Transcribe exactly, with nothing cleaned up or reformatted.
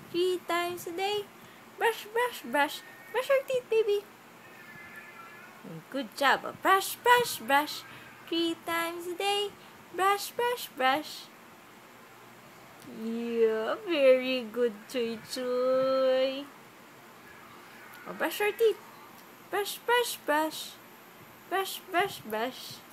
three times a day. Brush, brush, brush. Brush your teeth, baby. Good job. Brush, brush, brush. Three times a day. Brush, brush, brush. Yeah, very good, Choy Choy. Oh, brush your teeth. Brush, brush, brush. Brush, brush, brush.